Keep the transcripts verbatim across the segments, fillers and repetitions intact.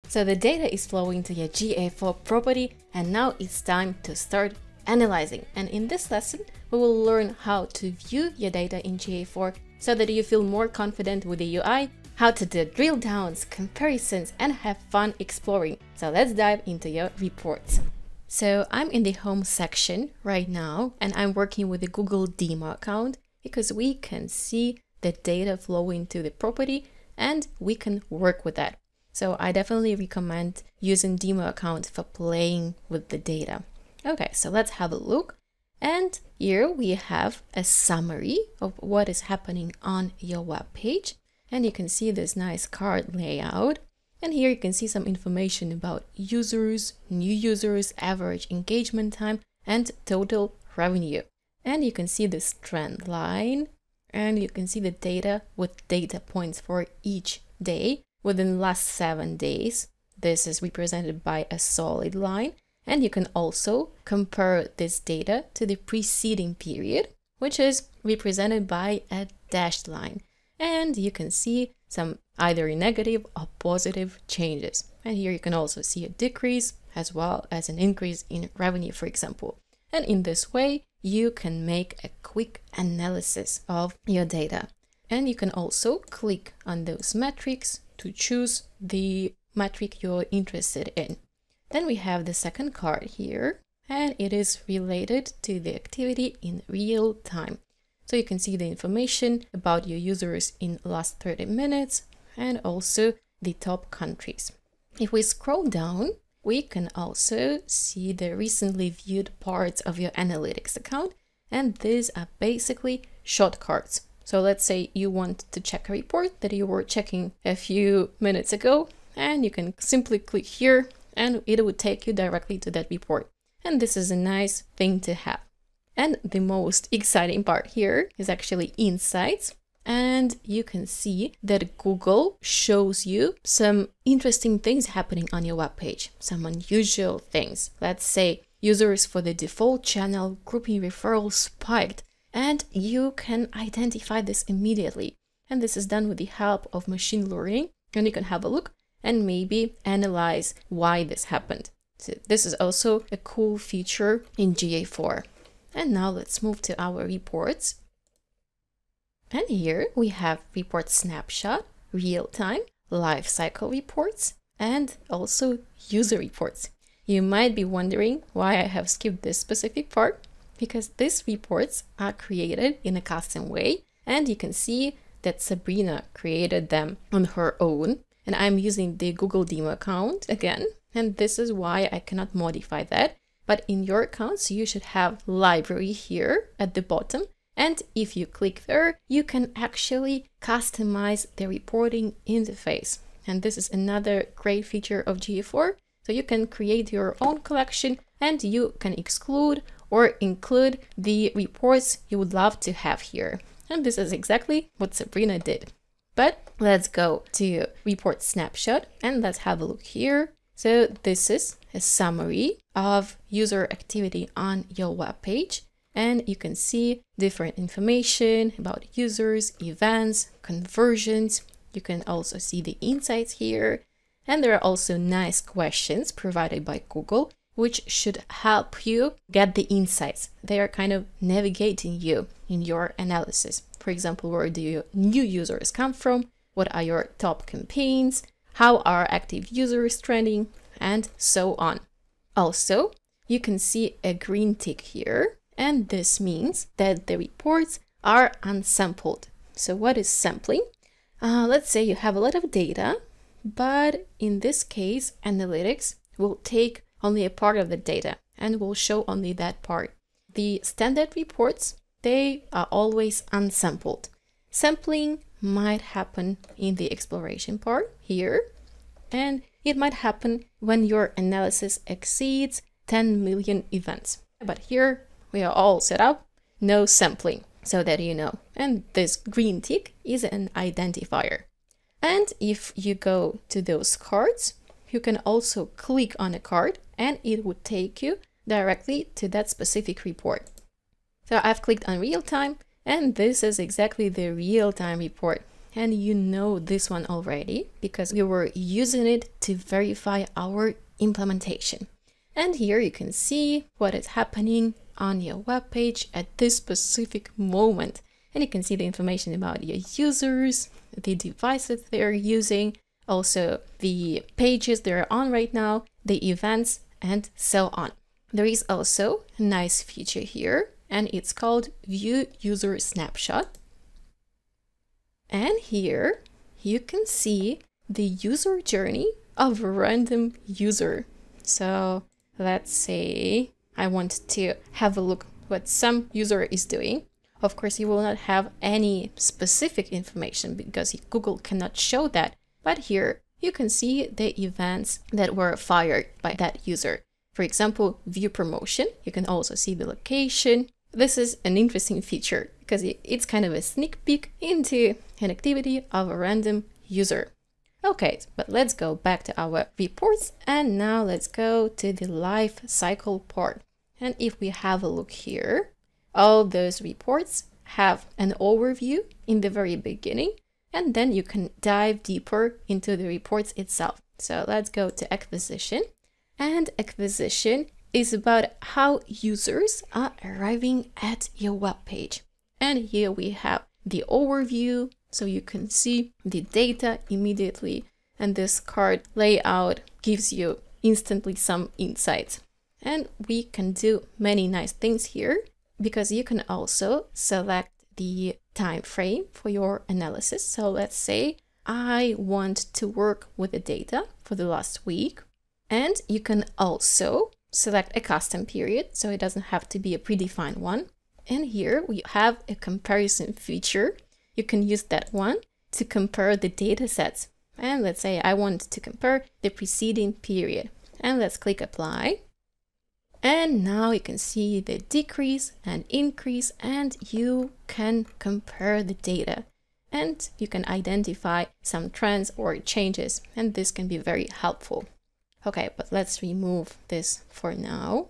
So the data is flowing to your G A four property, and now it's time to start analyzing. And in this lesson, we will learn how to view your data in G A four so that you feel more confident with the U I, how to do drill downs, comparisons, and have fun exploring. So let's dive into your reports. So I'm in the home section right now, and I'm working with the Google demo account because we can see the data flowing to the property and we can work with that. So I definitely recommend using demo account for playing with the data. Okay, so let's have a look. And here we have a summary of what is happening on your web page. And you can see this nice card layout. And here you can see some information about users, new users, average engagement time, and total revenue. And you can see this trend line, and you can see the data with data points for each day within the last seven days. This is represented by a solid line. And you can also compare this data to the preceding period, which is represented by a dashed line. And you can see some either negative or positive changes. And here you can also see a decrease as well as an increase in revenue, for example. And in this way, you can make a quick analysis of your data. And you can also click on those metrics to choose the metric you're interested in. Then we have the second card here, and it is related to the activity in real time. So you can see the information about your users in the last thirty minutes and also the top countries. If we scroll down, we can also see the recently viewed parts of your analytics account, and these are basically shortcuts. So let's say you want to check a report that you were checking a few minutes ago, and you can simply click here and it would take you directly to that report. And this is a nice thing to have. And the most exciting part here is actually Insights. And you can see that Google shows you some interesting things happening on your web page, some unusual things. Let's say users for the default channel grouping referrals spiked, and you can identify this immediately. And this is done with the help of machine learning, and you can have a look and maybe analyze why this happened. So this is also a cool feature in G A four. And now let's move to our reports. And here we have Report Snapshot, Real-Time, Life Cycle Reports, and also User Reports. You might be wondering why I have skipped this specific part, because these reports are created in a custom way, and you can see that Sabrina created them on her own, and I'm using the Google demo account again, and this is why I cannot modify that. But in your accounts, you should have library here at the bottom. And if you click there, you can actually customize the reporting interface. And this is another great feature of G A four. So you can create your own collection and you can exclude or include the reports you would love to have here. And this is exactly what Sabrina did. But let's go to Report Snapshot and let's have a look here. So this is a summary of user activity on your web page. And you can see different information about users, events, conversions. You can also see the insights here. And there are also nice questions provided by Google, which should help you get the insights. They are kind of navigating you in your analysis. For example, where do your new users come from? What are your top campaigns? How are active users trending? And so on. Also, you can see a green tick here. And this means that the reports are unsampled. So what is sampling? Uh, let's say you have a lot of data, but in this case, analytics will take only a part of the data and will show only that part. The standard reports, they are always unsampled. Sampling might happen in the exploration part here, and it might happen when your analysis exceeds ten million events. But here, we are all set up, no sampling, so that you know. And this green tick is an identifier. And if you go to those cards, you can also click on a card and it would take you directly to that specific report. So I've clicked on real time, and this is exactly the real-time report. and you know this one already because we were using it to verify our implementation. And here you can see what is happening on your web page at this specific moment. And you can see the information about your users, the devices they're using, also the pages they're on right now, the events, and so on. There is also a nice feature here, and it's called View User Snapshot. And here you can see the user journey of a random user. So let's say I want to have a look what some user is doing. Of course, you will not have any specific information because Google cannot show that. But here you can see the events that were fired by that user. For example, view promotion. You can also see the location. This is an interesting feature because it's kind of a sneak peek into an activity of a random user. Okay, but let's go back to our reports, and now let's go to the life cycle part. And if we have a look here, all those reports have an overview in the very beginning, and then you can dive deeper into the reports itself. So let's go to acquisition, and acquisition is about how users are arriving at your web page. And here we have the overview, so you can see the data immediately, and this card layout gives you instantly some insights. And we can do many nice things here because you can also select the time frame for your analysis. So let's say I want to work with the data for the last week, and you can also select a custom period, so it doesn't have to be a predefined one. And here we have a comparison feature. You can use that one to compare the data sets. And let's say I want to compare the preceding period. And let's click apply. And now you can see the decrease and increase, and you can compare the data. And you can identify some trends or changes, and this can be very helpful. Okay, but let's remove this for now.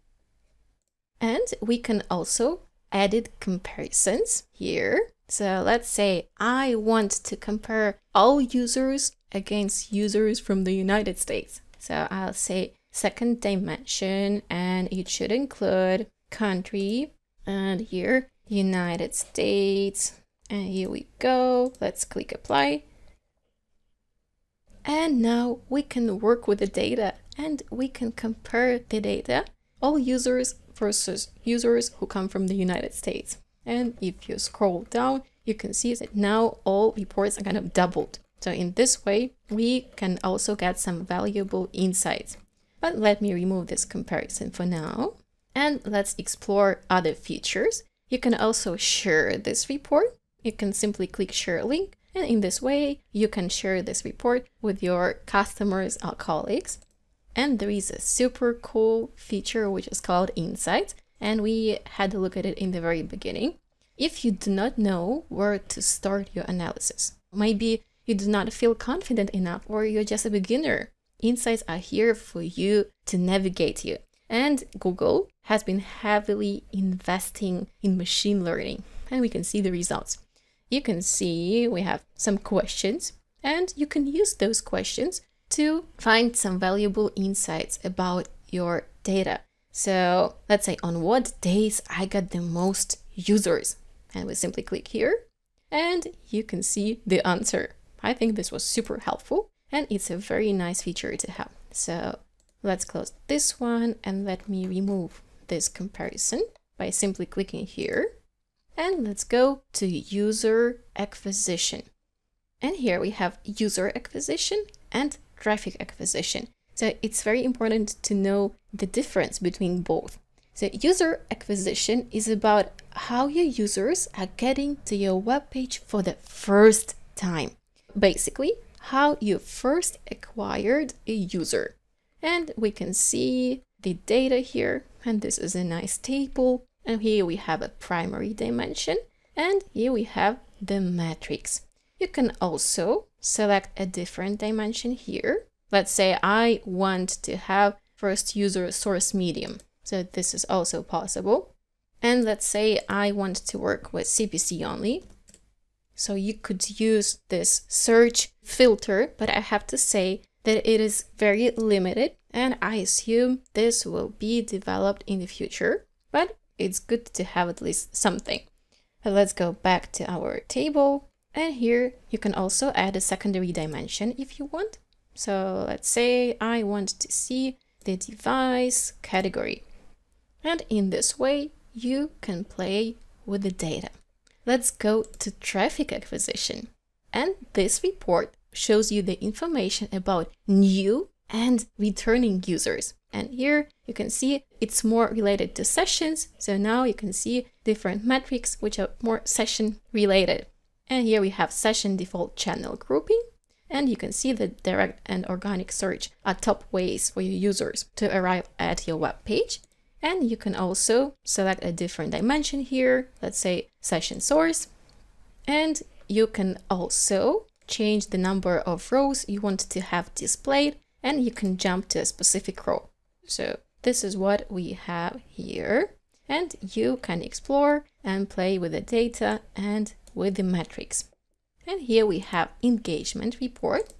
And we can also edit comparisons here. So let's say I want to compare all users against users from the United States. So I'll say second dimension, and it should include country, and here United States, and here we go. Let's click apply. And now we can work with the data, and we can compare the data, all users versus users who come from the United States. And if you scroll down, you can see that now all reports are kind of doubled. So in this way, we can also get some valuable insights. But let me remove this comparison for now. And let's explore other features. You can also share this report. You can simply click share link. And in this way, you can share this report with your customers or colleagues. And there is a super cool feature which is called Insights. And we had a look at it in the very beginning. If you do not know where to start your analysis, maybe you do not feel confident enough, or you're just a beginner, Insights are here for you to navigate you. And Google has been heavily investing in machine learning, and we can see the results. You can see we have some questions, and you can use those questions to find some valuable insights about your data. So let's say on what days I got the most users, and we simply click here, and you can see the answer. I think this was super helpful, and it's a very nice feature to have. So let's close this one, and let me remove this comparison by simply clicking here. And let's go to user acquisition. And here we have user acquisition and traffic acquisition. So it's very important to know the difference between both. So user acquisition is about how your users are getting to your web page for the first time. Basically, how you first acquired a user. And we can see the data here, and this is a nice table. And here we have a primary dimension, and here we have the metrics. You can also select a different dimension here. Let's say I want to have first user source medium. So this is also possible. And let's say I want to work with C P C only. So you could use this search filter, but I have to say that it is very limited, and I assume this will be developed in the future, but it's good to have at least something. But let's go back to our table, and here you can also add a secondary dimension if you want. So let's say I want to see the device category, and in this way you can play with the data. Let's go to traffic acquisition, and this report shows you the information about new and returning users. And here you can see it's more related to sessions. So now you can see different metrics which are more session related. And here we have session default channel grouping. And you can see that direct and organic search are top ways for your users to arrive at your web page. And you can also select a different dimension here, let's say session source. And you can also change the number of rows you want to have displayed, and you can jump to a specific row. So this is what we have here, and you can explore and play with the data and with the metrics. And here we have engagement report,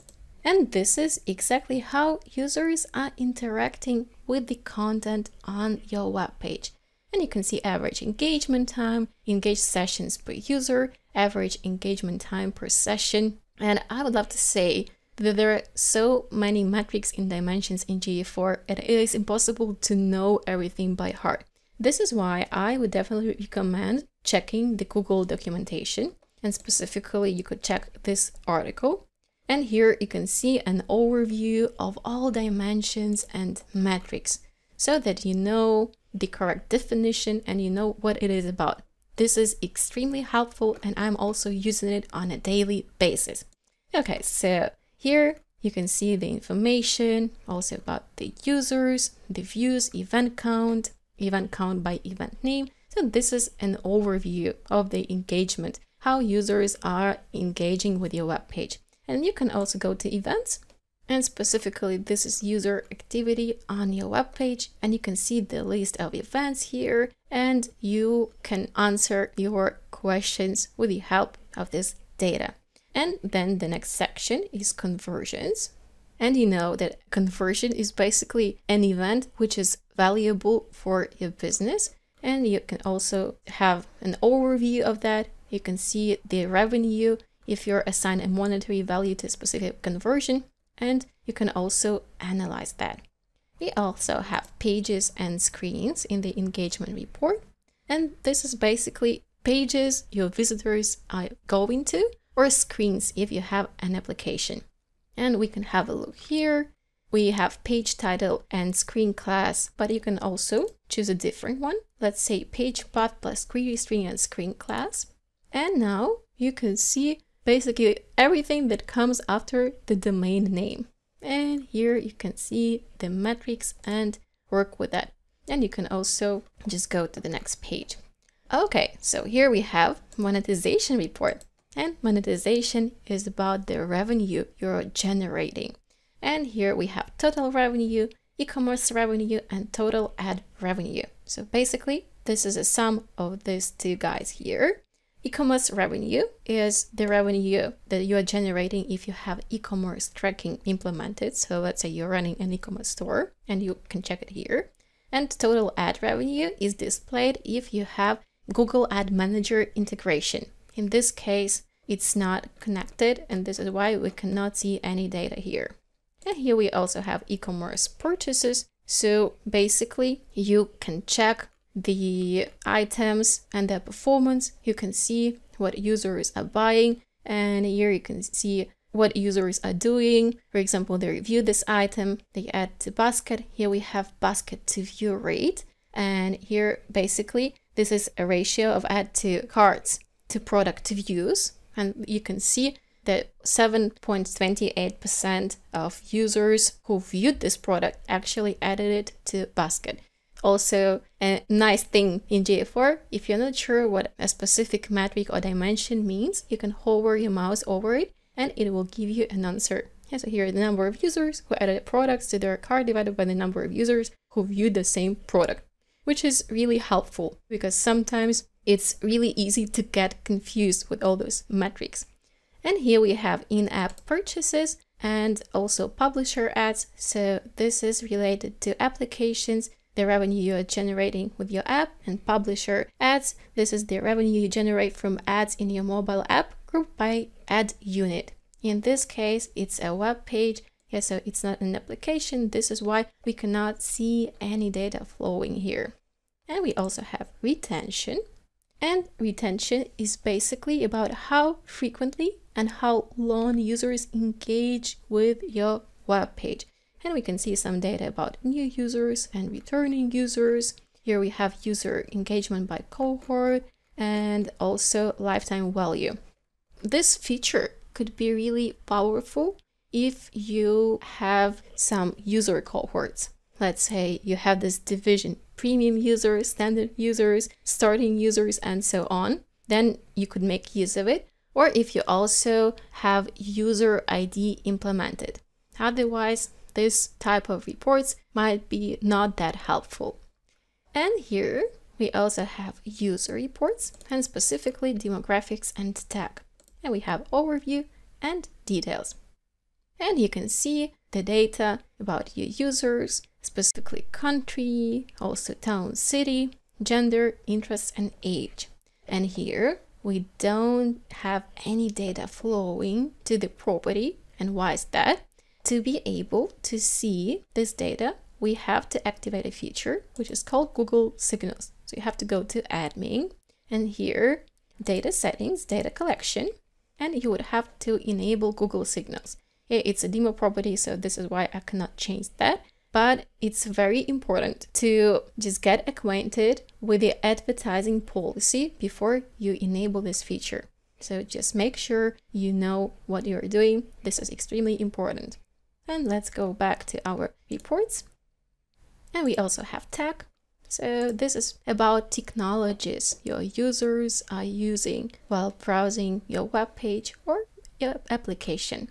and this is exactly how users are interacting with the content on your web page. And you can see average engagement time, engaged sessions per user, average engagement time per session. And I would love to say that there are so many metrics and dimensions in G A four, and it is impossible to know everything by heart. This is why I would definitely recommend checking the Google documentation, and specifically you could check this article. And here you can see an overview of all dimensions and metrics so that you know the correct definition and you know what it is about. This is extremely helpful, and I'm also using it on a daily basis. Okay, so here you can see the information also about the users, the views, event count, event count by event name. So this is an overview of the engagement, how users are engaging with your web page. And you can also go to events, and specifically this is user activity on your web page, and you can see the list of events here, and you can answer your questions with the help of this data. And then the next section is conversions. And you know that conversion is basically an event which is valuable for your business. And you can also have an overview of that. You can see the revenue if you're assigned a monetary value to a specific conversion, and you can also analyze that. We also have pages and screens in the engagement report. And this is basically pages your visitors are going to, or screens if you have an application. And we can have a look here. We have page title and screen class, but you can also choose a different one. Let's say page path plus query string and screen class. And now you can see basically everything that comes after the domain name. And here you can see the metrics and work with that. And you can also just go to the next page. Okay, so here we have monetization report. And monetization is about the revenue you're generating. And here we have total revenue, e-commerce revenue, and total ad revenue. So basically, this is a sum of these two guys here. E-commerce revenue is the revenue that you are generating if you have e-commerce tracking implemented. So let's say you're running an e-commerce store, and you can check it here. And total ad revenue is displayed if you have Google Ad Manager integration. In this case, it's not connected, and this is why we cannot see any data here. And here we also have e-commerce purchases. So basically, you can check the items and their performance. You can see what users are buying, and here you can see what users are doing. For example, they review this item, they add to basket. Here we have basket to view rate, and here basically this is a ratio of add to carts to product to views, and you can see that seven point two eight percent of users who viewed this product actually added it to basket. Also, a nice thing in G A four, if you're not sure what a specific metric or dimension means, you can hover your mouse over it and it will give you an answer. Yeah, so here are the number of users who added products to their cart divided by the number of users who viewed the same product, which is really helpful because sometimes it's really easy to get confused with all those metrics. And here we have in-app purchases and also publisher ads. So this is related to applications, the revenue you are generating with your app, and publisher ads. This is the revenue you generate from ads in your mobile app, grouped by ad unit. In this case, it's a web page. Yeah, so it's not an application. This is why we cannot see any data flowing here. And we also have retention. And retention is basically about how frequently and how long users engage with your web page. And we can see some data about new users and returning users. Here we have user engagement by cohort and also lifetime value. This feature could be really powerful if you have some user cohorts. Let's say you have this division, premium users, standard users, starting users, and so on. Then you could make use of it. Or if you also have user I D implemented. Otherwise, this type of reports might be not that helpful. And here we also have user reports, and specifically demographics and tag. And we have overview and details. And you can see the data about your users, specifically country, also town, city, gender, interests, and age. And here we don't have any data flowing to the property. And why is that? To be able to see this data, we have to activate a feature which is called Google Signals. So you have to go to admin, and here data settings, data collection, and you would have to enable Google Signals. It's a demo property, so this is why I cannot change that. But it's very important to just get acquainted with the advertising policy before you enable this feature. So just make sure you know what you're doing. This is extremely important. And let's go back to our reports. And we also have tech. So this is about technologies your users are using while browsing your web page or your application.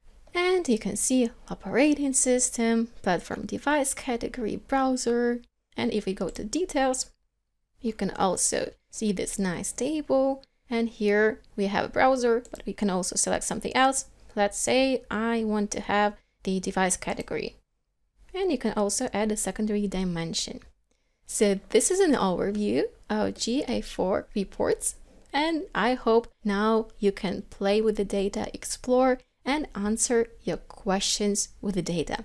And you can see operating system, platform device category, browser. And if we go to details, you can also see this nice table. And here we have a browser, but we can also select something else. Let's say I want to have the device category. And you can also add a secondary dimension. So this is an overview of G A four reports. And I hope now you can play with the data, explore, and answer your questions with the data.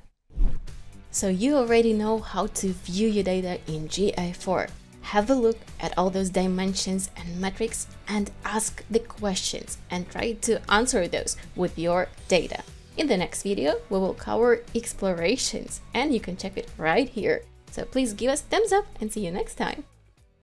So you already know how to view your data in G A four. Have a look at all those dimensions and metrics and ask the questions and try to answer those with your data. In the next video, we will cover explorations, and you can check it right here. So please give us a thumbs up and see you next time.